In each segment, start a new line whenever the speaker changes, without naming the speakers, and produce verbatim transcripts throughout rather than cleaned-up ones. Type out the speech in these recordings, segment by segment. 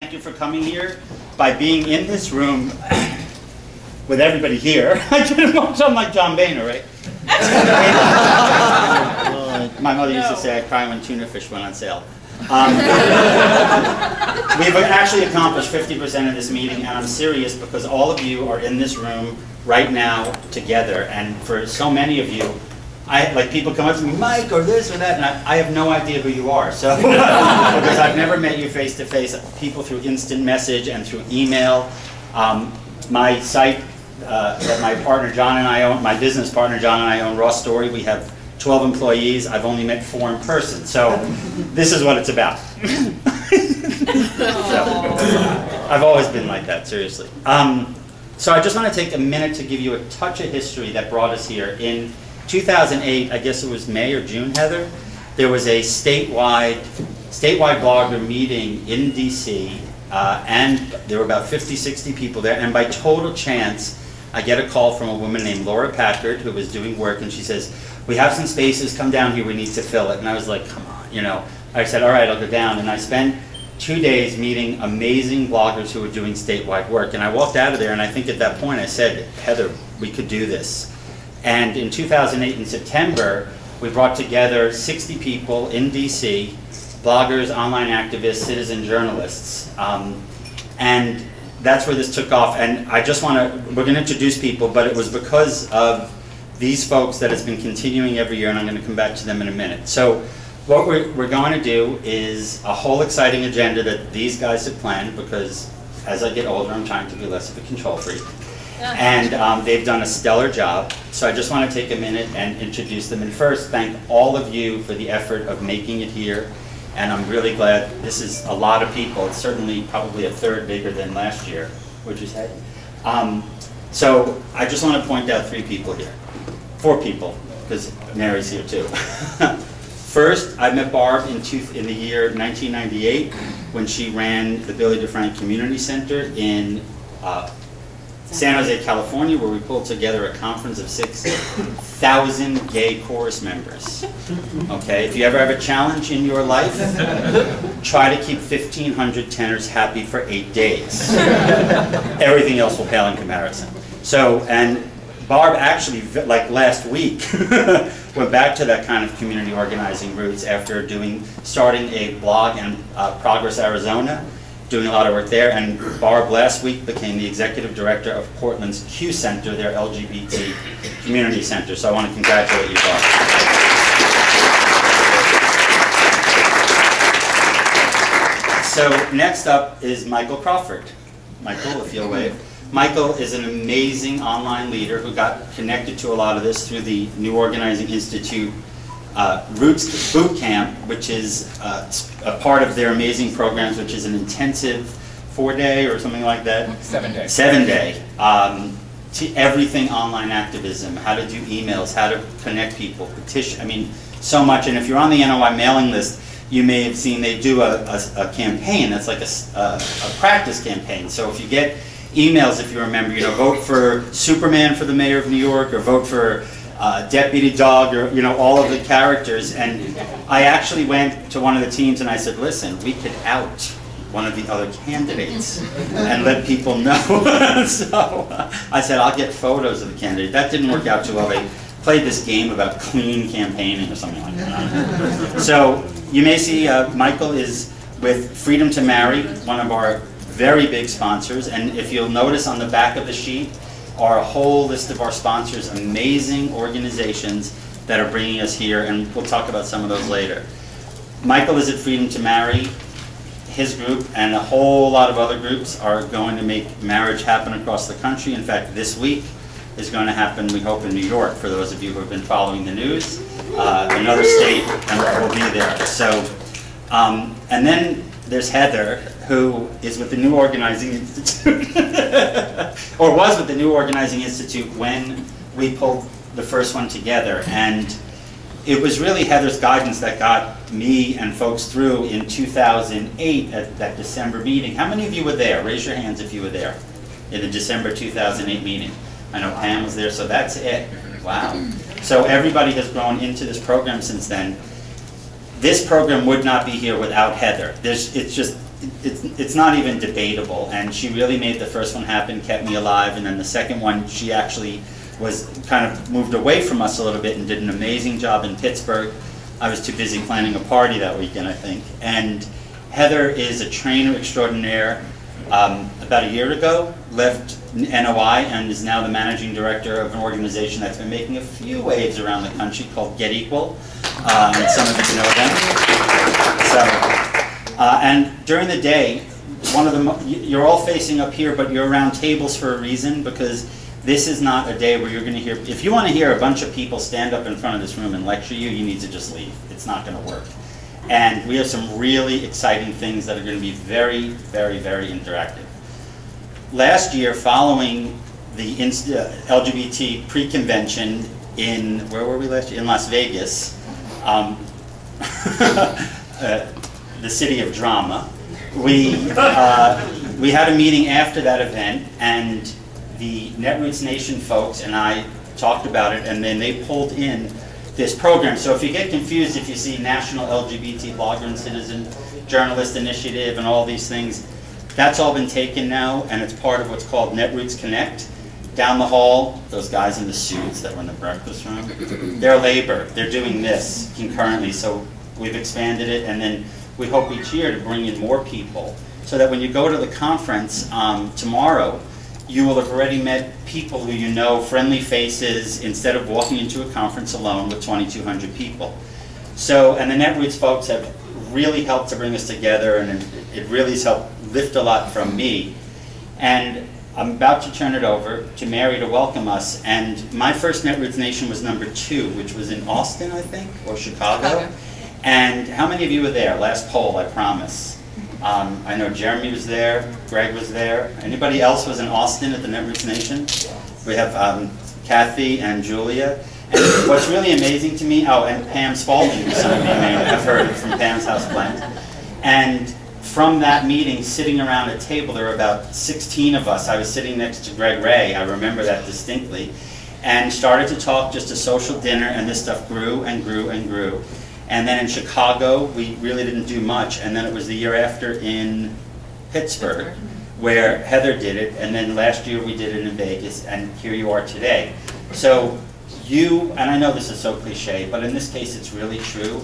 Thank you for coming here. By being in this room with everybody here, I didn't want to sound like John Boehner, right? My mother used to say I cry when tuna fish went on sale. Um, we've actually accomplished fifty percent of this meeting, and I'm serious because all of you are in this room right now together, and for so many of you, I, like people come up to me, Mike, or this or that, and I, I have no idea who you are. So, because I've never met you face to face, people through instant message and through email. Um, my site uh, that my partner John and I own, my business partner John and I own, Raw Story. We have twelve employees. I've only met four in person. So, this is what it's about. So, I've always been like that, seriously. Um, so, I just want to take a minute to give you a touch of history that brought us here. In two thousand eight, I guess it was May or June, Heather, there was a statewide statewide blogger meeting in D C, uh, and there were about fifty, sixty people there, and by total chance, I get a call from a woman named Laura Packard who was doing work, and she says, we have some spaces, come down here, we need to fill it. And I was like, come on, you know. I said, all right, I'll go down, and I spent two days meeting amazing bloggers who were doing statewide work, and I walked out of there, and I think at that point I said, Heather, we could do this. And in two thousand eight, in September, we brought together sixty people in D C, bloggers, online activists, citizen journalists. Um, and that's where this took off. And I just want to, we're going to introduce people, but it was because of these folks that has been continuing every year, and I'm going to come back to them in a minute. So what we're, we're going to do is a whole exciting agenda that these guys have planned, because as I get older, I'm trying to be less of a control freak. And um, they've done a stellar job. So I just want to take a minute and introduce them. And first, thank all of you for the effort of making it here. And I'm really glad this is a lot of people. It's certainly probably a third bigger than last year, would you say? Um, so I just want to point out three people here. Four people, because Mary's here too. First, I met Barb in, two, in the year nineteen ninety-eight when she ran the Billy DeFrank Community Center in uh, San Jose, California, where we pulled together a conference of six thousand gay chorus members. Okay, if you ever have a challenge in your life, try to keep fifteen hundred tenors happy for eight days. Everything else will pale in comparison. So, and Barb actually, like last week, went back to that kind of community organizing roots after doing, starting a blog in uh, Progress, Arizona, doing a lot of work there, and Barb last week became the executive director of Portland's Q Center, their L G B T community center. So I want to congratulate you, Barb. So next up is Michael Crawford. Michael, if you'll wave. Michael is an amazing online leader who got connected to a lot of this through the New Organizing Institute Uh, Roots Boot Camp, which is uh, a part of their amazing programs, which is an intensive four-day or something like that.
Seven day.
Seven day. Um, to everything online activism, how to do emails, how to connect people, petition. I mean, so much. And if you're on the N O I mailing list, you may have seen they do a, a, a campaign that's like a, a, a practice campaign. So if you get emails, if you remember, you know, vote for Superman for the mayor of New York, or vote for Uh, Deputy Dog, or you know, all of the characters. And I actually went to one of the teams and I said, listen, we could out one of the other candidates and let people know. So uh, I said, I'll get photos of the candidate. That didn't work out too well. They played this game about clean campaigning or something like that. So you may see uh, Michael is with Freedom to Marry, one of our very big sponsors. And if you'll notice on the back of the sheet are a whole list of our sponsors, amazing organizations that are bringing us here, and we'll talk about some of those later. Michael is at Freedom to Marry. His group and a whole lot of other groups are going to make marriage happen across the country. In fact, this week is going to happen, we hope, in New York, for those of you who have been following the news. Uh, another state, and we'll be there. So, um, and then there's Heather, who is with the New Organizing Institute, or was with the New Organizing Institute when we pulled the first one together. And it was really Heather's guidance that got me and folks through in two thousand eight at that December meeting. How many of you were there? Raise your hands if you were there in the December two thousand eight meeting. I know Pam was there, so that's it. Wow. So everybody has grown into this program since then. This program would not be here without Heather. There's, it's just it's, it's not even debatable, and she really made the first one happen, kept me alive, and then the second one, she actually was kind of moved away from us a little bit and did an amazing job in Pittsburgh. I was too busy planning a party that weekend, I think. And Heather is a trainer extraordinaire. Um, about a year ago, left N O I and is now the managing director of an organization that's been making a few waves around the country called Get Equal. Um, and some of you know them. So, uh, and during the day, one of the, you're all facing up here, but you're around tables for a reason, because this is not a day where you're going to hear, if you want to hear a bunch of people stand up in front of this room and lecture you, you need to just leave. It's not going to work. And we have some really exciting things that are going to be very, very, very interactive. Last year, following the L G B T pre-convention in, where were we last year? In Las Vegas, um, uh, the city of drama, we, uh, we had a meeting after that event, and the Netroots Nation folks and I talked about it, and then they pulled in this program. So if you get confused, if you see National L G B T Blogger and Citizen Journalist Initiative and all these things, that's all been taken now, and it's part of what's called Netroots Connect. Down the hall, those guys in the suits that were in the breakfast room, they're labor. They're doing this concurrently, so we've expanded it, and then we hope each year to bring in more people, so that when you go to the conference um, tomorrow, you will have already met people who you know, friendly faces, instead of walking into a conference alone with twenty-two hundred people. So, and the Netroots folks have really helped to bring us together, and it, it really has helped lift a lot from me. And I'm about to turn it over to Mary to welcome us. And my first Netroots Nation was number two, which was in Austin, I think, or Chicago. Chicago. And how many of you were there? Last poll, I promise. Um, I know Jeremy was there, Greg was there. Anybody else was in Austin at the Netroots Nation? We have um, Kathy and Julia. And what's really amazing to me, oh, and Pam Spalding, who some of you may have heard from Pam's House Plant. And from that meeting, sitting around a table, there were about sixteen of us. I was sitting next to Greg Ray, I remember that distinctly, and started to talk, just a social dinner, and this stuff grew and grew and grew. And then in Chicago, we really didn't do much. And then it was the year after in Pittsburgh, where Heather did it. And then last year we did it in Vegas, and here you are today. So you, and I know this is so cliche, but in this case it's really true,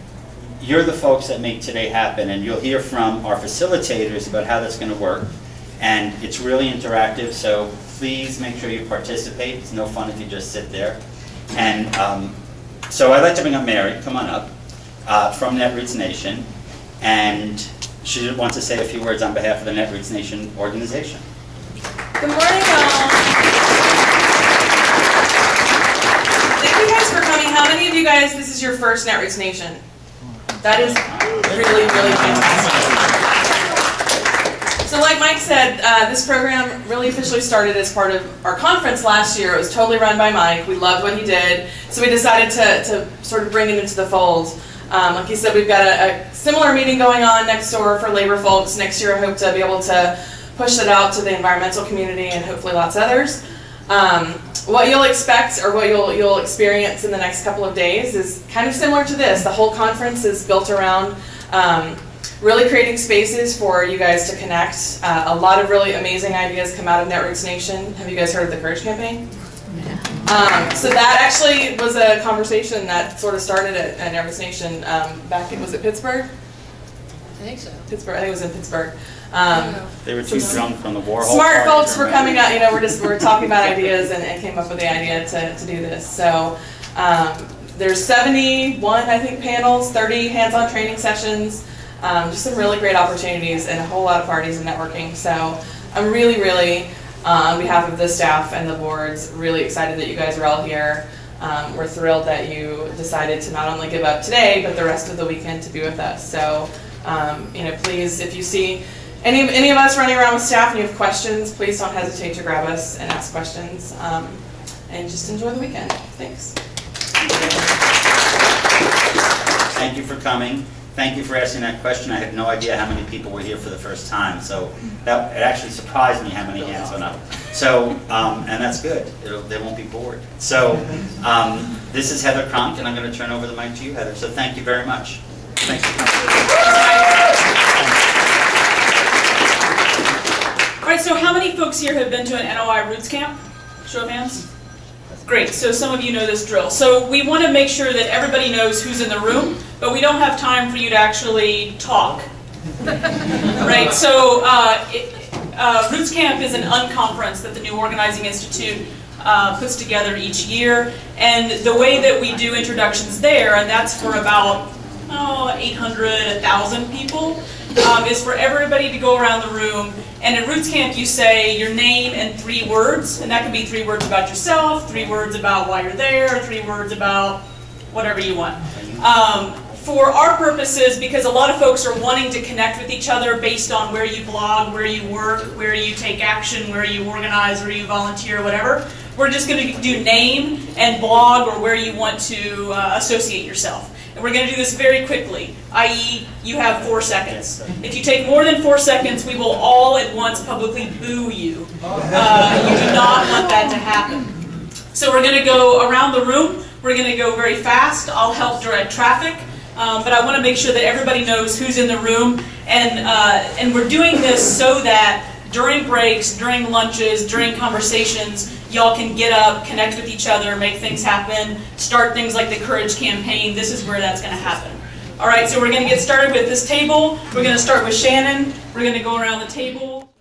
you're the folks that make today happen. And you'll hear from our facilitators about how that's going to work. And it's really interactive, so please make sure you participate. It's no fun if you just sit there. And um, So I'd like to bring up Mary, come on up, uh, from Netroots Nation, and she wants to say a few words on behalf of the Netroots Nation organization.
Good morning, all. Thank you guys for coming. How many of you guys, this is your first Netroots Nation? That is really, really fantastic. So like Mike said, uh, this program really officially started as part of our conference last year. It was totally run by Mike. We loved what he did. So we decided to, to sort of bring it into the fold. Um, like he said, we've got a, a similar meeting going on next door for labor folks. Next year I hope to be able to push it out to the environmental community and hopefully lots of others. Um, what you'll expect, or what you'll, you'll experience in the next couple of days, is kind of similar to this. The whole conference is built around um, really creating spaces for you guys to connect. Uh, a lot of really amazing ideas come out of Netroots Nation. Have you guys heard of the Courage Campaign? Um, so that actually was a conversation that sort of started at, at Netroots Nation um, back in, was it Pittsburgh?
I think so.
Pittsburgh, I think it was in Pittsburgh. Um,
they were too drunk from the Warhol
Smart
party,
folks were coming out, you know, we're just, we're talking about ideas and, and came up with the idea to, to do this. So um, there's seventy-one, I think, panels, thirty hands-on training sessions. Um, just some really great opportunities and a whole lot of parties and networking. So I'm really, really, uh, on behalf of the staff and the boards, really excited that you guys are all here. Um, we're thrilled that you decided to not only give up today, but the rest of the weekend to be with us. So, um, you know, please, if you see any, any of us running around with staff and you have questions, please don't hesitate to grab us and ask questions. Um, and just enjoy the weekend. Thanks.
Thank you for coming. Thank you for asking that question. I had no idea how many people were here for the first time, so that, it actually surprised me how many hands went up. So, um, and that's good. It'll, they won't be bored. So, um, this is Heather Cronk, and I'm going to turn over the mic to you, Heather. So thank you very much. Thanks for coming.
right, so how many folks here have been to an N O I Roots Camp? Show of hands. Great, so some of you know this drill. So we want to make sure that everybody knows who's in the room, but we don't have time for you to actually talk. Right, so uh, it, uh, Roots Camp is an unconference that the New Organizing Institute uh, puts together each year, and the way that we do introductions there, and that's for about oh, eight hundred, one thousand people, um, is for everybody to go around the room, and in Roots Camp you say your name and three words, and that can be three words about yourself, three words about why you're there, three words about whatever you want. Um, for our purposes, because a lot of folks are wanting to connect with each other based on where you blog, where you work, where you take action, where you organize, where you volunteer, whatever, we're just going to do name and blog or where you want to uh, associate yourself. And we're going to do this very quickly, that is you have four seconds. If you take more than four seconds, we will all at once publicly boo you. Uh, you do not want that to happen. So we're going to go around the room. We're going to go very fast. I'll help direct traffic. Um, but I want to make sure that everybody knows who's in the room. And, uh, and we're doing this so that during breaks, during lunches, during conversations, y'all can get up, connect with each other, make things happen, start things like the Courage Campaign. This is where that's going to happen. All right, so we're going to get started with this table. We're going to start with Shannon. We're going to go around the table.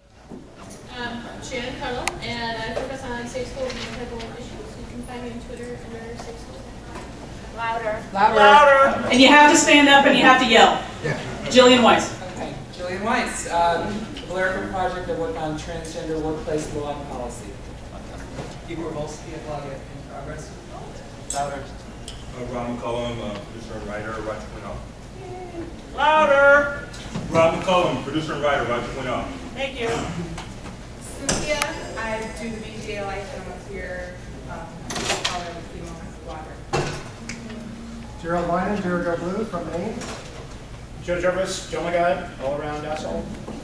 Um, I'm Shannon Carlo, and I focus on safe schools and tribal issues. You can find me on Twitter under safe schools. Louder.
Louder. Louder.
And you have to stand up and you have to yell. Yeah. Jillian Weiss.
Okay, Jillian Weiss. Um, Valerica Project, I work on transgender workplace law and policy. Igor Volsky, a blog in progress. Louder.
Uh, Rob McCollum, uh, producer and writer, Roger Quinn.
Louder.
Rob McCollum, producer and writer, Roger Quinn.
Thank you.
Cynthia, I do the V G L I channels here. Um, I'm a female blogger.
Gerald Wyman, Gerald Blue from Maine.
Joe Jervis, Joe my guy, all around asshole.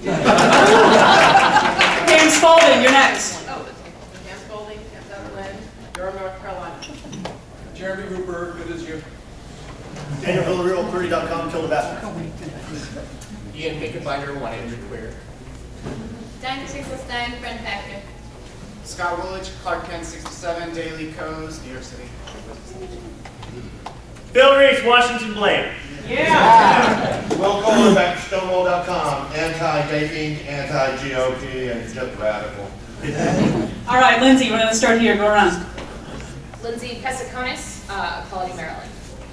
Pam Spalding, you're next.
Oh, Pam Spalding, Pam Sutherland, Durham, North Carolina.
Jeremy Rupert, good as you.
Daniel Villarreal, query dot com, kill the bastard.
Ian Hickenbinder, one Andrew Queer.
Diane Sixelstein, Friend Factor.
Scott Willich, Clark Kent sixty-seven, Daily Coast, New York City.
Bill Reeves, Washington Blaine.
Yeah.
Will Coleman, back to Stonewall dot com, anti-dating, anti-G O P, and just radical.
All right, Lindsay, we're going to start here. Go around.
Lindsay Pesiconis, uh, Quality Maryland.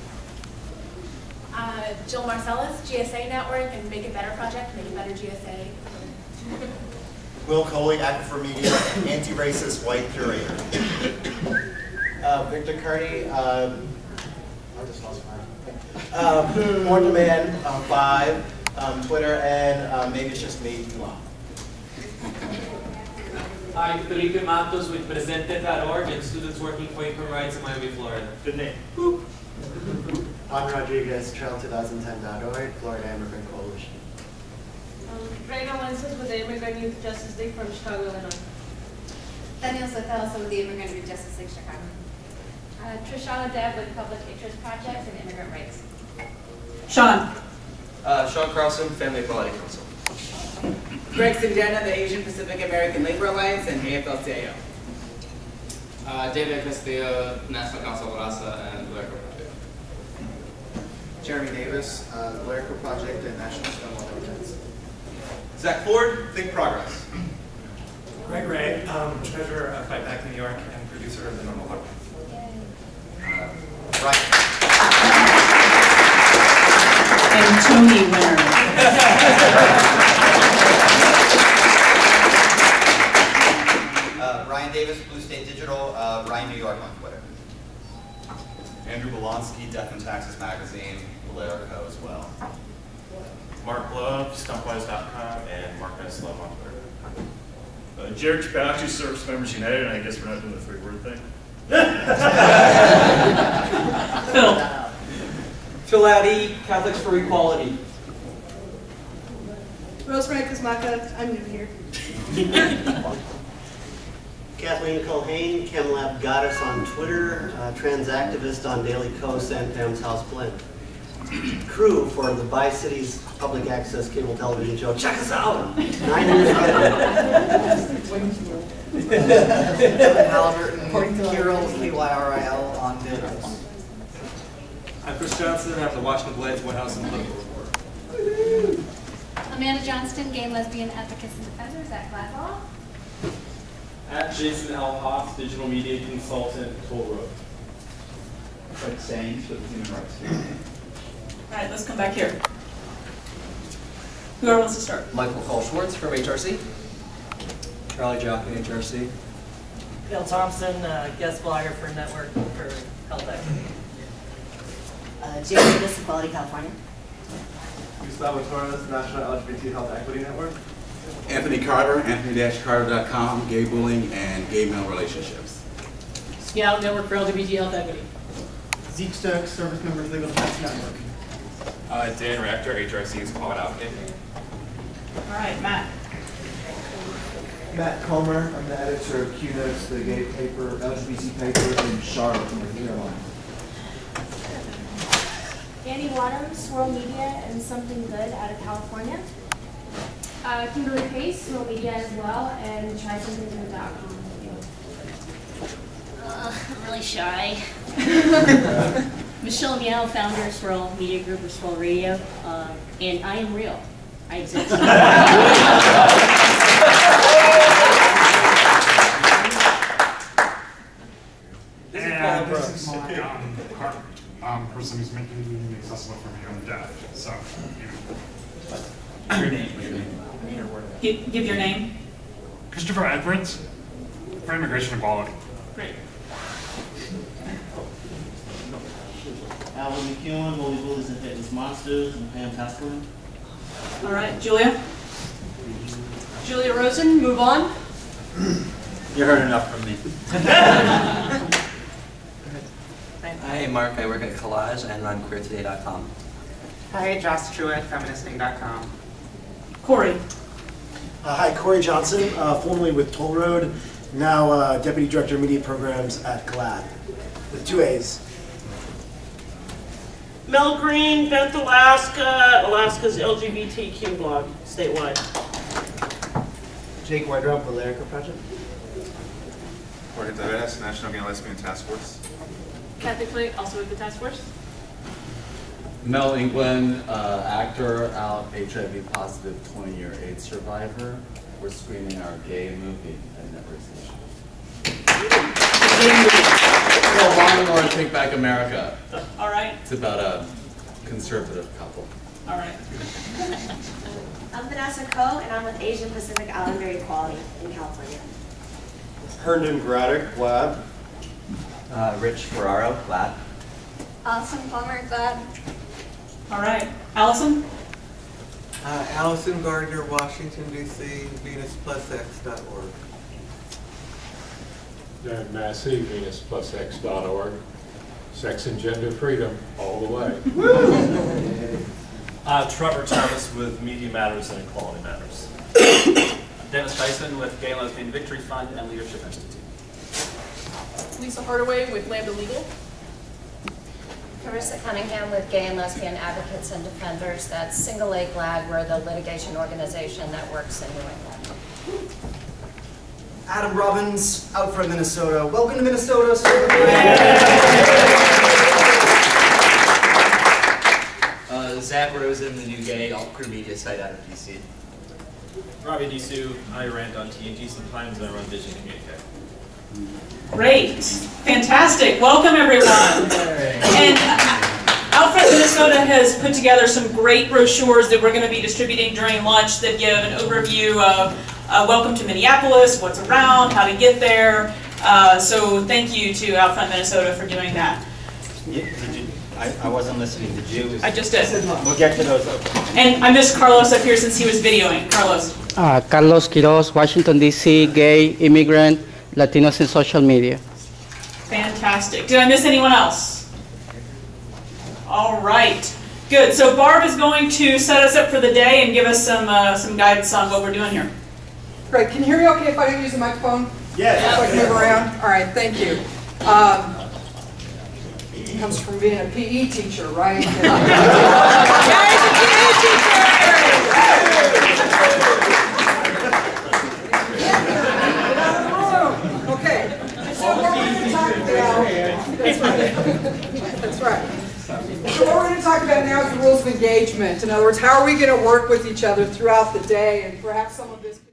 Uh, Jill Marcellus, G S A Network and Make It Better Project, Make It Better G S A.
Will Coley, Aquifer Media, anti-racist white curator.
Uh, Victor Carney, um, I just lost mine. Uh, More Demand, um, five, um, Twitter, and um, maybe it's just me. Wow.
Hi, Felipe Matos with Presente dot org and students working for equal rights in Miami, Florida.
Good name.
Juan Rodriguez, trail two thousand ten dot org, Florida Immigrant Coalition.
Um, Reina Lenses with the Immigrant Youth Justice League from Chicago, Illinois.
Daniel Sotelo with the Immigrant Youth Justice League, Chicago. Uh, Trishana Deb with Public Interest Project and Immigrant Rights.
Sean.
Uh, Sean Carlson, Family Equality Council.
Greg Sindana, the Asian Pacific American Labor Alliance, and A F L C I O.
Uh, David Castillo, National Council of Raza, and Valerica Project.
Jeremy Davis, uh, Valerica Project, and National Stonewall Defense.
Zach Ford, Think Progress.
Greg Ray, um, treasurer of Fight Back New York and producer of The Normal Heart.
Uh, right.
And Tony winner.
uh, Ryan Davis, Blue State Digital, uh, Ryan New York on Twitter.
Andrew Bolonsky, Death and Taxes Magazine, Valerica as well.
Mark Love, Stumpwise dot com, and Mark S. Love on Twitter.
Uh, Jared Chapowski, Service Members United, and I guess we're not doing the three-word thing.
Phil.
Phil Addy, Catholics for Equality.
Rosemary Kuzmaka, I'm new here.
Kathleen Culhane, ChemLab Goddess on Twitter, uh, trans activist on Daily Coast and Pam's House Blend. Crew for the Bi-Cities public access cable television show. Check us out! Nine years later.
Halliburton, Kirill, K Y R I L on Twitter.
I'm Chris Johnson. I'm the Washington Blades White House and Political Reporter.
Amanda Johnston, gay and lesbian advocates and defenders at Glad Law.
At Jason L. Hoff, digital media consultant, Toll Road.
Fred Sains with the Human Rights Committee.
All right, let's come back here. Whoever wants to start.
Michael Cole Schwartz from H R C. Charlie Jockey, H R C.
Bill Thompson, uh, guest blogger for Network for Health Equity.
Uh, Jay Davis, Equality California.
Gustavo Torres, National L G B T Health Equity Network.
Anthony Carter, Anthony Carter dot com, gay bullying and gay male relationships.
Scout Network for L G B T Health Equity.
Zeke Stokes, Service Members Legal Defense Network.
Uh, Dan Rector, H R C's Qualified Advocate.
All right, Matt.
Matt Comer, I'm the editor of Q Notes, the gay paper, L G B T paper in Charlotte, North Carolina.
Annie Wadham, Swirl Media and Something Good out of California. Uh, Kimberly Pace, Swirl Media as well, and try something good dot com.
Uh, I'm really shy. Michelle Miao, founder of Swirl Media Group or Swirl Radio, uh, and I am real. I exist.
And this is my um, car, um, person who's making it accessible for me. I'm deaf, so you know.
Your name. Your name.
Give, give your name.
Christopher Edwards for Immigration Equality.
Great.
Alan McEwen, Bully Bullies and Fitness Monsters, and Pam Tasselin.
All right, Julia.
Julia Rosen, move on.
You heard enough from me.
Hi, Mark. I work at Collage and run queer today dot com.
Hi, Josh Truitt, feministing dot com.
Corey.
Uh, hi, Corey Johnson, uh, formerly with Toll Road, now uh, Deputy Director of Media Programs at GLAD, with two A's.
Mel Green, Bent Alaska, Alaska's L G B T Q blog, statewide.
Jake Wardrop, the Lyrica Project.
Jorge Taveras, National Gay and Lesbian Task Force.
Kathy Flake, also with the task force.
Mel England, uh, actor, out H I V positive twenty year AIDS survivor. We're screening our gay movie at Network Station. No, Law and Take Back America.
All right.
It's about a conservative couple.
All right.
I'm Vanessa Coe, and I'm with Asian Pacific Islander Equality in California.
Herndon Graddick, GLAD.
Uh, Rich Ferraro, GLAD.
Allison Palmer, Glad.
All right. Allison?
Uh, Allison Gardner, Washington, D C, Venus Plus X dot org.
Dan Massey, Venus Plus X dot org. Sex and gender freedom, all the way.
uh, Trevor Thomas with Media Matters and Equality Matters.
Dennis Dyson with Gay and Lesbian Victory Fund and Leadership Institute.
Lisa Hardaway with Lambda Legal.
Carissa Cunningham with Gay and Lesbian Advocates and Defenders. That's Single A GLAD. We're the litigation organization that works in New England.
Adam Robbins, out from Minnesota. Welcome to Minnesota, sir.
Uh, Zach Rosen, the new gay alt queer media site out of D C.
Robbie Disu, I rant on T N G sometimes, and I run Vision Communique.
Great. Fantastic. Welcome, everyone. And Outfront Minnesota has put together some great brochures that we're going to be distributing during lunch that give an overview of uh, welcome to Minneapolis, what's around, how to get there. Uh, so thank you to Outfront Minnesota for doing that.
Yeah, did you, I, I wasn't listening. Did you?
I just did.
We'll get to those.
And I missed Carlos up here since he was videoing. Carlos.
Uh, Carlos Quiroz, Washington, D C, gay, immigrant, Latinos in social media.
Fantastic. Did I miss anyone else? All right. Good. So Barb is going to set us up for the day and give us some uh, some guidance on what we're doing here.
Great. Can you hear me okay if I don't use the microphone?
Yes.
If I can move around? All right. Thank you. Um, it comes from being a P E teacher, right? Guys, a P E teacher! of engagement. In other words, how are we going to work with each other throughout the day, and perhaps some of this